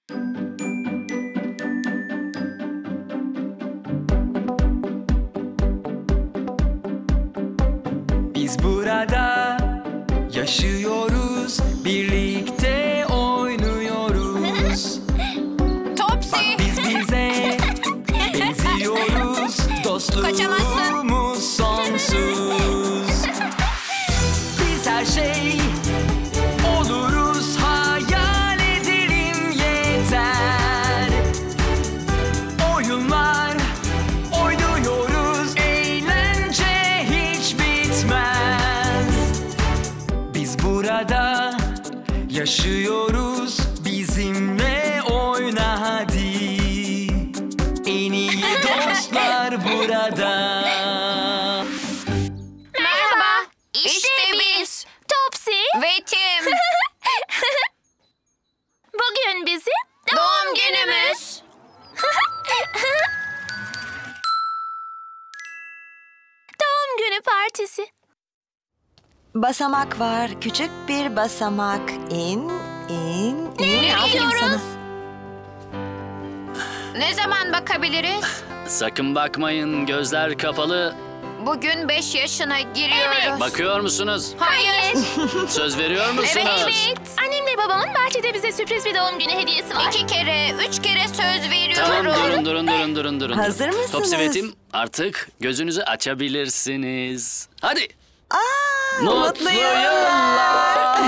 Biz burada yaşıyoruz, birlikte oynuyoruz. Topsy. Bak biz bize benziyoruz, dostluğumuz sonsuz. Biz her şey oluruz, hayal edelim yeter. Oyunlar oynuyoruz, eğlence hiç bitmez. Biz burada yaşıyoruz, bizimle oyna hadi. En iyi dostlar burada. Merhaba. İşte biz. Topsy. Ve Tim. Bugün bizim doğum günümüz. Doğum günü partisi. Basamak var, küçük bir basamak. İn. Nereye Aferin gidiyoruz? sana. Ne zaman bakabiliriz? Sakın bakmayın, gözler kapalı. Bugün 5 yaşına giriyoruz. Bakıyor musunuz? Hayır. Söz veriyor musunuz? Evet. Annemle babamın bahçede bize sürpriz bir doğum günü hediyesi var. 2 kere, 3 kere söz veriyorum. Tamam, durun. Hazır mısınız? Topsy ve Tim, artık gözünüzü açabilirsiniz. Hadi. Mutlu yıllar.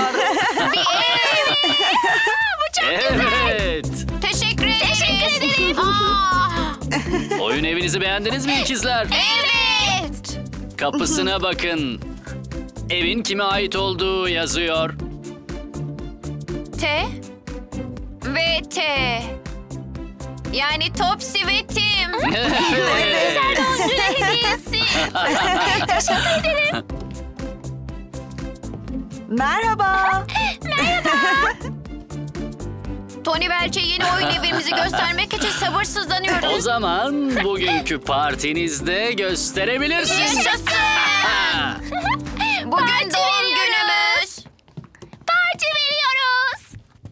Bu çok güzel. Evet. Teşekkür ederim. Oyun evinizi beğendiniz mi ikizler? Evet. Kapısına bakın. Evin kime ait olduğu yazıyor. T ve T. Yani Topsy ve Tim. Güzel doğum günü hediyesi. Teşekkür ederim. Merhaba. Tony Welch'e yeni oyun evimizi göstermek için sabırsızlanıyoruz. O zaman bugünkü partinizde gösterebilirsiniz. Yaşasın. Bugün doğum günümüz. Parti veriyoruz.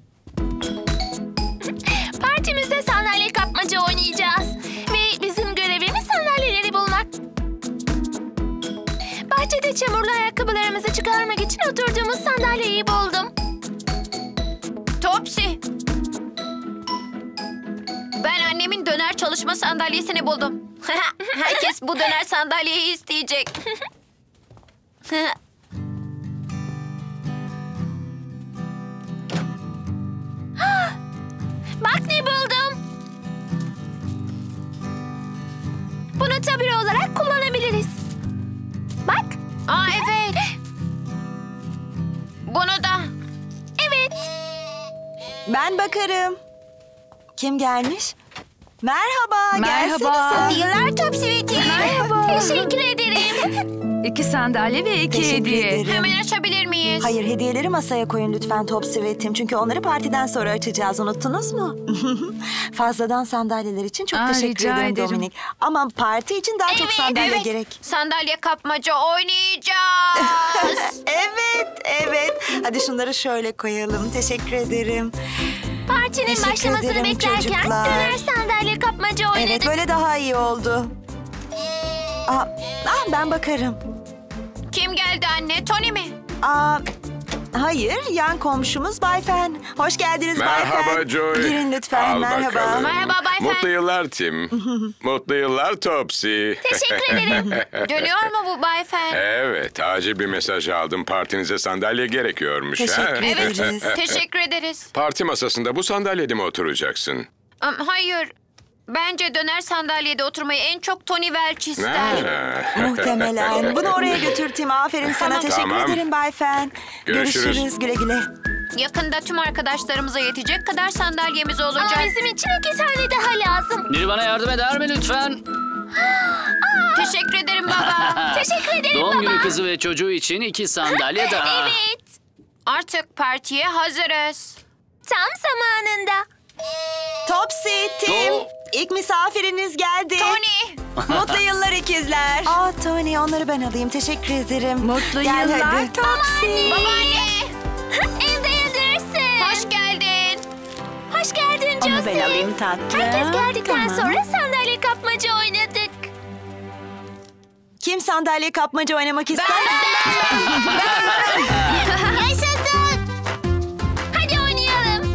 Partimizde sandalye kapmaca oynayacağız. Ve bizim görevimiz sandalyeleri bulmak. Bahçede çamurlu ayakkabılarımızı çıkarmak için oturduğumuz sandalyeyi buldum. Topsy. Ben annemin döner çalışma sandalyesini buldum. Herkes bu döner sandalyeyi isteyecek. Bak ne buldum. Bunu tabure olarak kullanabiliriz. Bak. Aa evet. Bunu da. Evet. Ben bakarım. Kim gelmiş? Merhaba. Merhaba. Gelsenize. Yıllar Topsy ve Tim. Merhaba. Teşekkür ederim. 2 sandalye ve 2 Teşekkür hediye. ederim. Hemen açabilir miyiz? Hayır, hediyeleri masaya koyun lütfen Topsy ve Tim. Çünkü onları partiden sonra açacağız. Unuttunuz mu? Fazladan sandalyeler için çok teşekkür rica ederim ederim. Dominik. Ama parti için daha çok sandalye gerek. Sandalye kapmaca oynayacağız. Evet. Hadi şunları şöyle koyalım. Teşekkür ederim. Partinin Teşekkür başlamasını ederim beklerken çocuklar. döner sandalye kapmaca oynadık. Evet, böyle daha iyi oldu. Ben bakarım. Kim geldi anne? Tony mi? Hayır, yan komşumuz Bay Fen. Hoş geldiniz Bay Fen. Merhaba Joy. Girin lütfen, Al merhaba. bakalım. Merhaba Bay Fen. Mutlu yıllar Tim. Mutlu yıllar Topsy. Teşekkür ederim. Dönüyor mu bu Bay Fen? Evet, acil bir mesaj aldım. Partinize sandalye gerekiyormuş. Teşekkür ederiz. Teşekkür ederiz. Parti masasında bu sandalyede mi oturacaksın? Hayır. Bence döner sandalyede oturmayı en çok Tony Welch ister. Ha. Muhtemelen. Bunu oraya götür Tim. Aferin sana. Tamam. Teşekkür Tamam. ederim Bay Fen. Görüşürüz. Güle güle. Yakında tüm arkadaşlarımıza yetecek kadar sandalyemiz olacak. Ama bizim için 2 tane daha lazım. Biri bana yardım eder mi lütfen? Teşekkür ederim baba. Teşekkür ederim Doğum baba. günü kızı ve çocuğu için 2 sandalye daha. Evet. Artık partiye hazırız. Tam zamanında. Topsy, Tim. Oh. İlk misafiriniz geldi. Tony. Mutlu yıllar ikizler. Tony, onları ben alayım. Teşekkür ederim. Mutlu Gel yıllar hadi. Babaanne. Evde yedirsin. Hoş geldin. Hoş geldin Yaşasın. Ben alayım tatlım. Herkes geldikten Tamam. sonra sandalye kapmaca oynadık. Kim sandalye kapmaca oynamak ister? Yaşasın. Hadi oynayalım.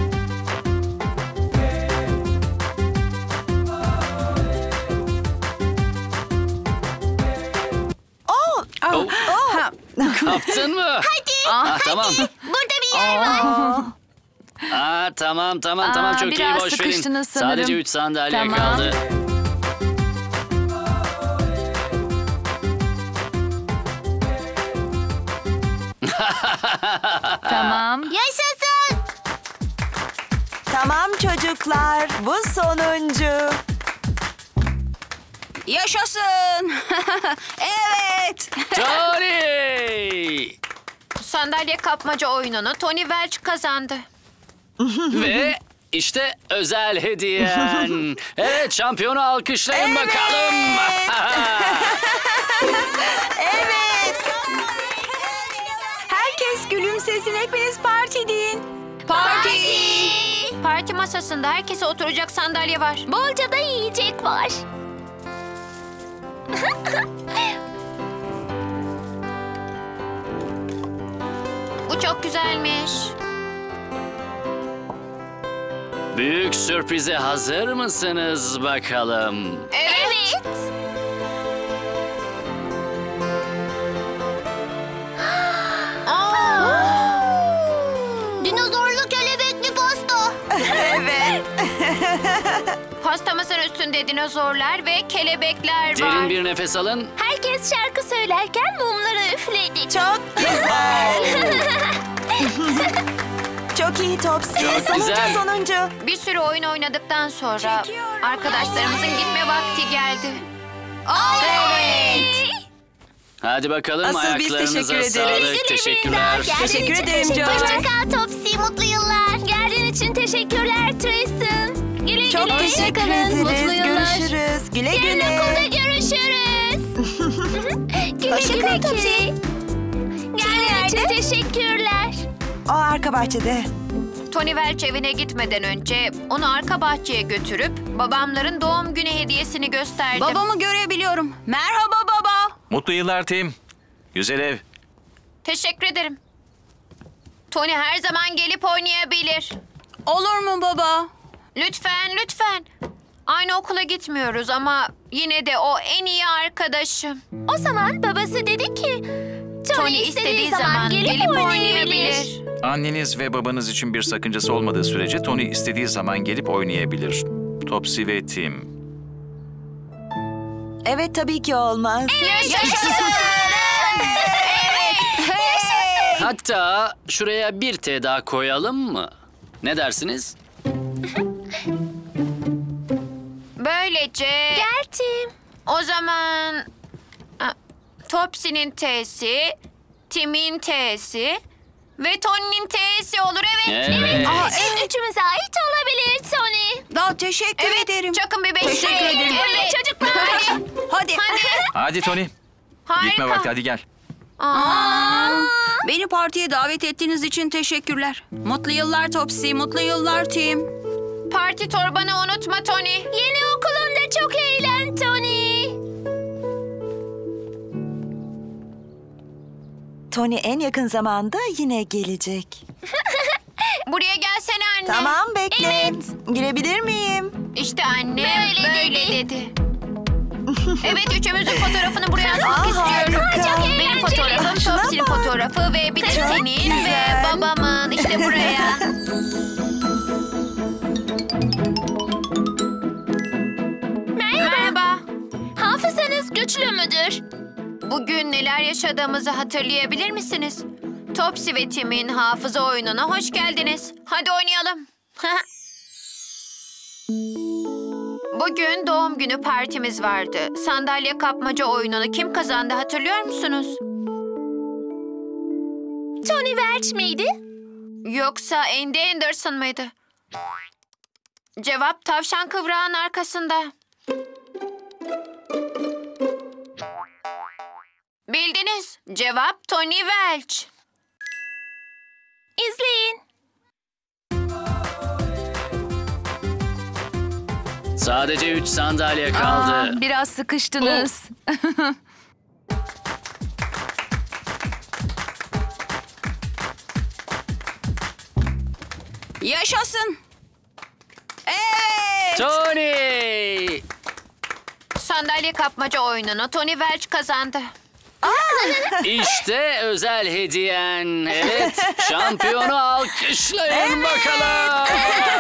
Oo, Oh, Ha, kaptın mı? Hadi. Ah, tamam. Burada bir yer var. Tamam Aa, çok iyi, biraz boş verin. sıkıştınız sanırım. Sadece 3 sandalye Tamam. kaldı. Tamam. Yaşasın. tamam çocuklar, bu sonuncu. yaşasın. Evet. Tony! Sandalye kapmaca oyununu Tony Welch kazandı. Ve işte özel hediyen. Evet, şampiyonu alkışlayın bakalım. Herkes gülümsesin. Hepiniz parti deyin. Parti masasında herkese oturacak sandalye var. Bolca da yiyecek var. Bu çok güzelmiş. Büyük sürprize hazır mısınız bakalım? Evet. Dinozorlu kelebekli pasta. Evet. Pastamızın üstünde dinozorlar ve kelebekler var. Derin bir nefes alın. Herkes şarkı söylerken mumları üfledik. Çok güzel. Çok iyi Topsy. Çok Sonuncu güzel. sonuncu. Bir sürü oyun oynadıktan sonra Çekiyorum. arkadaşlarımızın gitme vakti geldi. Evet. Hadi bakalım, Asıl biz ayaklarınıza teşekkür ederiz. sağlık. Teşekkürler. Teşekkür ederim Joy. Hoşça kal Topsy, mutlu yıllar. Geldiğin için teşekkürler Tristan. Güle Çok güle. teşekkür Kalın, ederiz. mutlu yıllar. Görüşürüz. Güle Yarın güle. okulda görüşürüz. Güle Hoşça güle kal Topsy. Kiri. Geldiğin için teşekkürler. O arka bahçede. Tony Welch evine gitmeden önce onu arka bahçeye götürüp babamların doğum günü hediyesini gösterdim. Babamı görebiliyorum. Merhaba baba. Mutlu yıllar Tim. Güzel ev. Teşekkür ederim. Tony her zaman gelip oynayabilir. Olur mu baba? Lütfen, lütfen. Aynı okula gitmiyoruz ama yine de o en iyi arkadaşım. O zaman babası dedi ki... Tony istediği zaman gelip oynayabilir. Anneniz ve babanız için bir sakıncası olmadığı sürece Tony istediği zaman gelip oynayabilir. Topsy ve Tim. Evet tabii ki olmaz. Hatta şuraya bir T daha koyalım mı? Ne dersiniz? Böylece... Geldim. O zaman... Topsy'nin T'si, Tim'in T'si ve Tony'nin T'si olur, evet. Evet. Üçümüze ait olabilir Tony. Daha teşekkür ederim. Çakın bir beş. Teşekkür ederim. Evet çocuklar. Hadi. Hadi. Hadi Tony. Harika. Gitme vakti, hadi gel. Beni partiye davet ettiğiniz için teşekkürler. Mutlu yıllar Topsy, mutlu yıllar Tim. Parti torbanı unutma Tony. Yeni okulunda çok eğlen Tony. Tony en yakın zamanda yine gelecek. Buraya gelsene anne. Tamam bekle. Evet. Girebilir miyim? İşte annem böyle dedi. Evet, üçümüzün fotoğrafını buraya asmak Aa, istiyorum. harika. Benim fotoğrafım, Şuna Topsy'nin bak. fotoğrafı ve bir de Çok senin ve güzel. babamın. İşte buraya. Merhaba. Hafızanız güçlü müdür? Bugün neler yaşadığımızı hatırlayabilir misiniz? Topsy ve Tim'in hafıza oyununa hoş geldiniz. Hadi oynayalım. Bugün doğum günü partimiz vardı. Sandalye kapmaca oyununu kim kazandı hatırlıyor musunuz? Tony Welch miydi? Yoksa Andy Anderson mıydı? Cevap tavşan kıvrağın arkasında. Bildiniz. Cevap Tony Welch. İzleyin. Sadece 3 sandalye kaldı. Biraz sıkıştınız. Yaşasın. Evet. Tony! Sandalye kapmaca oyununu Tony Welch kazandı. İşte özel hediyen. Evet, şampiyonu alkışlayın bakalım.